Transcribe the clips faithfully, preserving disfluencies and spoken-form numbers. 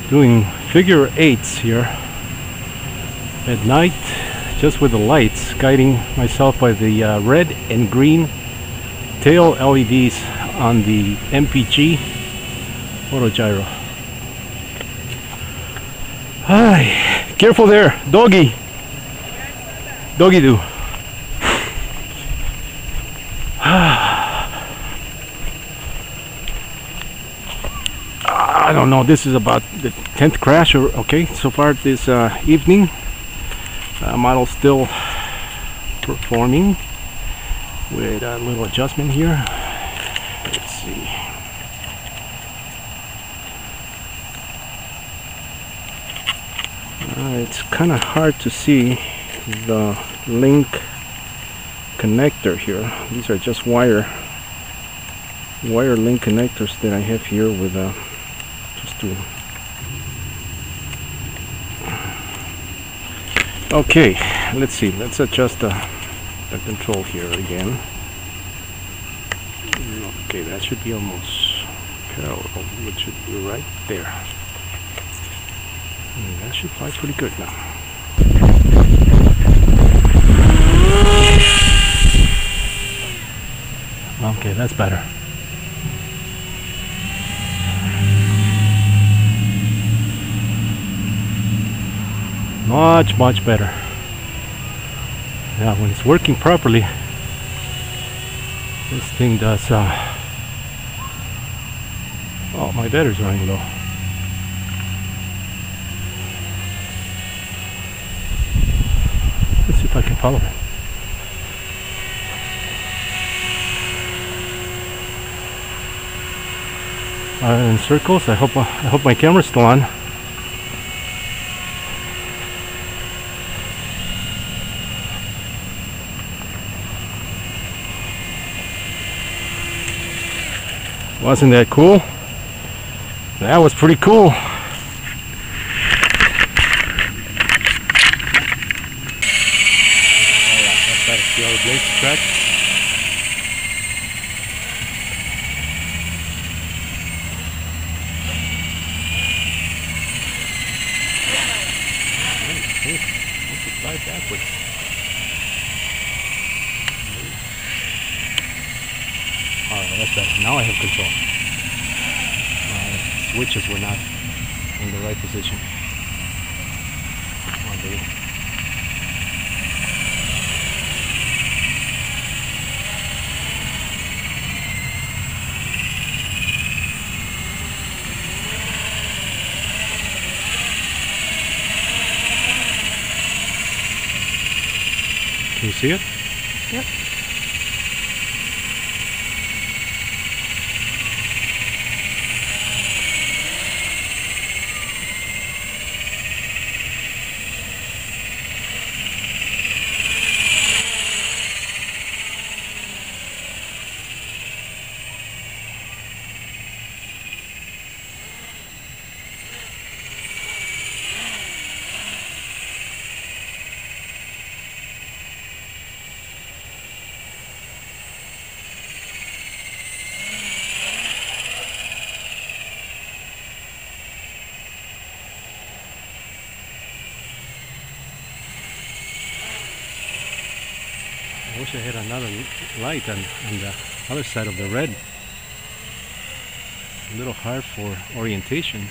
Doing figure eights here at night, just with the lights, guiding myself by the uh, red and green tail L E Ds on the M P G Autogyro. Hi, careful there, doggy. Doggy do. I don't know, this is about the tenth crash, or okay, so far this uh, evening. Uh, model still performing with a little adjustment here. Let's see. Uh, it's kind of hard to see the link connector here. These are just wire wire link connectors that I have here with a uh, just to okay, let's see, let's adjust the, the control here again. Okay, that should be almost parallel, which should be right there. And that should fly pretty good now. Okay, that's better. Much, much better. Yeah, when it's working properly, this thing does. Uh, oh, my battery's running low. Let's see if I can follow it. Uh, in circles. I hope. Uh, I hope my camera's still on. Wasn't that cool? That was pretty cool. Oh, yeah, that's better. See how the blades track? Let's slide backwards. Alright, that's better. Now I have control. My switches were not in the right position. Come on, baby. Can you see it? Yep. I wish I had another light on, on the other side of the red. A little hard for orientation.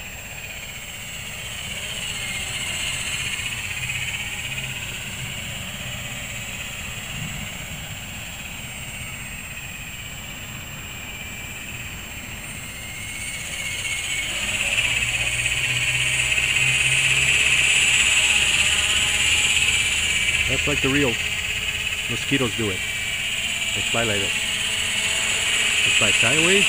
That's like the real mosquitoes do it. They fly like this. They fly sideways.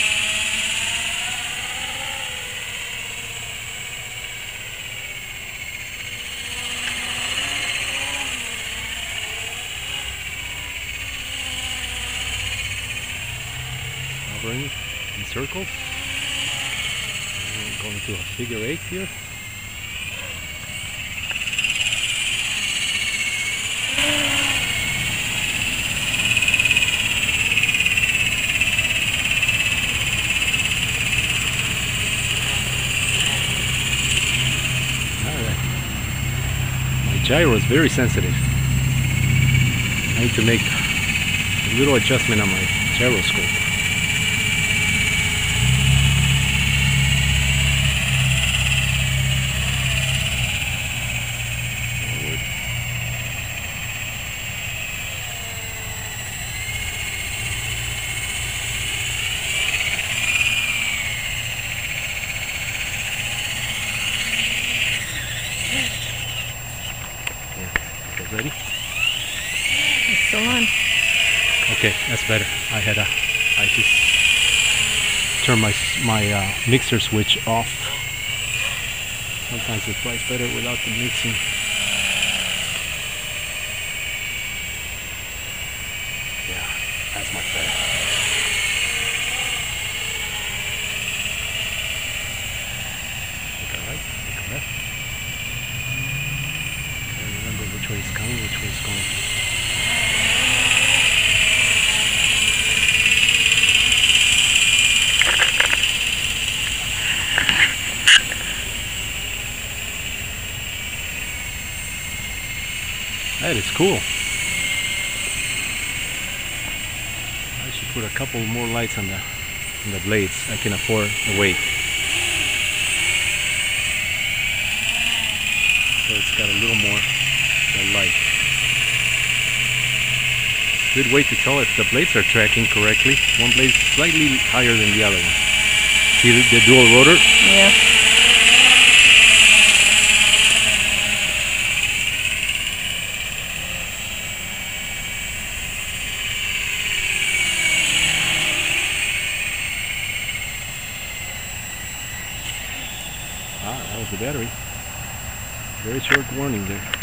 Hovering in circles. And going to a figure eight here. gyro is very sensitive. I need to make a little adjustment on my gyroscope. Ready? It's still on. Okay, that's better. I had a, I just turned my my uh, mixer switch off. Sometimes it flies better without the mixing. Yeah, that's much better. Take a right, take a left. Which way is coming, which way is going. That is cool. I should put a couple more lights on the on the blades. I can afford the weight. So it's got a little more light. Good way to tell if the blades are tracking correctly. One blade is slightly higher than the other one. See the, the dual rotor? Yeah. Ah, that was the battery. Very short warning there.